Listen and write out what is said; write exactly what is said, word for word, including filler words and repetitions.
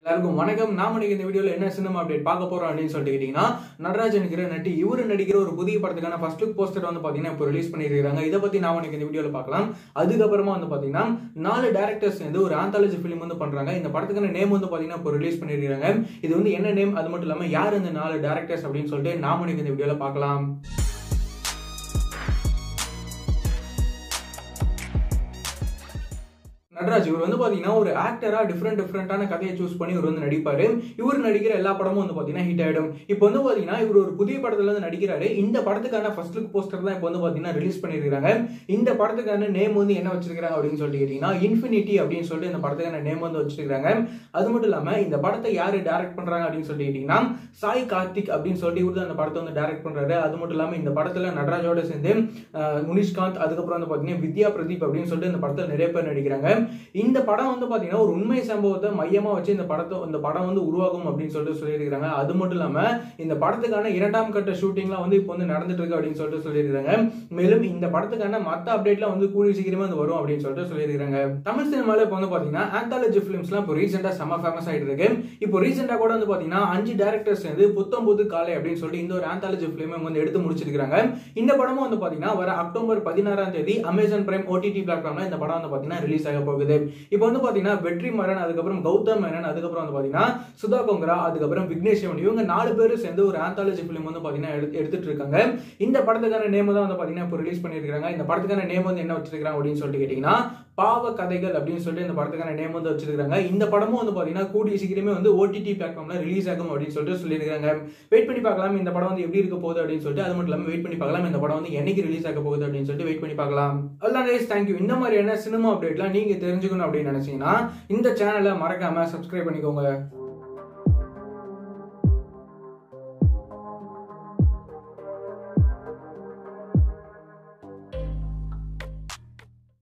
எல்லாருக்கும் வணக்கம். நாம இன்னைக்கு இந்த வீடியோல என்ன சினிமா அப்டேட் பார்க்க போறோம் அப்படின்னு சொல்லிட்டு கேட்டீங்கன்னா, நடராஜ் என்கிற நட்டி இவரு நடிக்கிற ஒரு புதிய படத்துக்கான ஃபர்ஸ்ட் லுக் போஸ்டர் வந்து பாத்தீங்கன்னா இப்போ ரிலீஸ் பண்ணிருக்காங்க. இதை பத்தி நாம இன்னைக்கு இந்த வீடியோல பார்க்கலாம். அதுக்கப்புறமா வந்து பாத்தீங்கன்னா நாலு டேரக்டர்ஸ் வந்து ஒரு ஆந்தாலஜி ஃபிலிம் வந்து பண்றாங்க. இந்த படத்துக்கான நேம் வந்து பாத்தீங்கன்னா இப்போ ரிலீஸ் பண்ணிருக்காங்க. இது வந்து என்ன நேம், அது மட்டும் இல்லாம யார் இந்த நாலு டேரக்டர்ஸ் அப்படின்னு சொல்லிட்டு நாம இன்னைக்கு இந்த வீடியோல பார்க்கலாம். நடராஜ் இவர் வந்து பாத்தீங்கன்னா ஒரு ஆக்டரா டிஃப்ரெண்ட் டிஃப்ரெண்டான கதையை சூஸ் பண்ணி இவர் வந்து நடிப்பாரு. இவர் நடிக்கிற எல்லா படமும் வந்து பாத்தீங்கன்னா ஹிட் ஆயிடும். இப்போ வந்து பாத்தீங்கன்னா இவர் ஒரு புதிய படத்துல வந்து நடிக்கிறாரு. இந்த படத்துக்கான ஃபர்ஸ்ட் லுக் போஸ்டர் தான் இப்போ வந்து பாத்தீங்கன்னா ரிலீஸ் பண்ணிருக்காங்க. இந்த படத்துக்கான நேம் வந்து என்ன வச்சிருக்காங்க அப்படின்னு சொல்லிட்டு கேட்டீங்கன்னா, இன்ஃபினிட்டி அப்படின்னு சொல்லிட்டு இந்த படத்துக்கான நேம் வந்து வச்சிருக்காங்க. அது மட்டும் இல்லாம இந்த படத்தை யாரு டைரக்ட் பண்றாங்க அப்படின்னு சொல்லிட்டு கேட்டீங்கன்னா, சாய் கார்த்திக் அப்படின்னு சொல்லிட்டு இவர் தான் அந்த படத்தை வந்து டைரக்ட் பண்றாரு. அது மட்டும் இல்லாம இந்த படத்துல நடராஜோட சேர்ந்து முனிஷ்காந்த், அதுக்கப்புறம் வந்து பாத்தீங்கன்னா வித்யா பிரதீப் அப்படின்னு சொல்லிட்டு இந்த படத்துல நிறைய பேர் நடிக்கிறாங்க. இந்த படம் வந்து பாத்தீங்கன்னா ஒரு உண்மை சம்பவத்தை மையமா வச்சு இந்த படத்தை இந்த படம் வந்து உருவாகும் அப்படின்னு சொல்லிட்டு சொல்லியிருக்காங்க. அது மட்டும் இல்லாம இந்த படத்துக்கான இரண்டாம் கட்ட ஷூட்டிங்லாம் வந்து இப்போ வந்து நடந்துட்டு இருக்கு அப்படின்னு சொல்லிட்டு சொல்லியிருக்காங்க. மேலும் இந்த படத்துக்கான மத்த அப்டேட்லாம் வந்து கூடிய சீக்கிரமா வந்து வரும் அப்படின்னு சொல்லிட்டு சொல்லியிருக்காங்க. தமிழ் சினிமால இப்போ வந்து பாத்தீங்கன்னா ஆந்தாலஜி பிலிம்ஸ்லாம் இப்போ ரீசெண்டா செம ஃபேமஸ் ஆயிட்டு இருக்கு. இப்போ ரீசெண்டா கூட வந்து பாத்தீங்கன்னா அஞ்சு டேரக்டர்ஸ் வந்து புத்தம்புது காலை அப்படின்னு சொல்லிட்டு இந்த ஒரு ஆந்தாலஜி பிலிம் வந்து எடுத்து முடிச்சிருக்காங்க. இந்த படமும் வந்து பாத்தீங்கன்னா வர அக்டோபர் பதினாறாம் தேதி அமேசான் பிரைம் ஓடிடி பிளாட்ஃபார்ம்ல இந்த படம் வந்து பாத்தீங்கன்னா ரிலீஸ் ஆக போகுது. இப்போ வந்து பாத்தீங்கன்னா வெற்றிமாறன், அதுக்கப்புறம் கௌதம் மேனன், அதுக்கப்புறம் வந்து பாத்தீங்கன்னா சுதா கொங்கரா, அதுக்கப்புறம் விக்னேஷ் சிவன், இவங்க நாலு பேரும் சேர்ந்து ஒரு ஆந்தாலஜி பிலிம் வந்து பாத்தீங்கன்னா எடுத்துட்டு இருக்காங்க. இந்த படத்துக்கான நேம் தான் வந்து பாத்தீங்கன்னா இப்போ ரிலீஸ் பண்ணிருக்காங்க. இந்த படத்துக்கான நேம் வந்து என்ன வச்சிருக்காங்க அப்படின்னு சொல்லிட்டு கேட்டீங்கன்னா, பாவ கதைகள் அப்படின்னு சொல்லிட்டு இந்த படத்துக்கான நேம் வந்து வச்சிருக்காங்க. இந்த படமும் வந்து பாத்தீங்கன்னா கூடிய சீக்கிரமே வந்து ஓடிடி பிளாட்ஃபார்ம்ல ரிலீஸ் ஆகும் அப்படின்னு சொல்லிட்டு சொல்லியிருக்காங்க. வெயிட் பண்ணி பார்க்கலாம் இந்த படம் வந்து எப்படி இருக்க போகுது அப்படின்னு சொல்லிட்டு. அது மட்டும் இல்லாம வெயிட் பண்ணி பார்க்கலாம் இந்த படம் வந்து என்னைக்கு ரிலீஸ் ஆக போகுது அப்படின்னு சொல்லிட்டு வெயிட் பண்ணி பார்க்கலாம். அல்லாஹ் கைஸ், தேங்க்யூ. இந்த மாதிரியான சினிமா அப்டேட்லாம் நீங்க தெரிஞ்சுக்கணும் அப்படின்னு நினைச்சீங்கன்னா இந்த சேனலை மறக்காம சப்ஸ்கிரைப் பண்ணிக்கோங்க.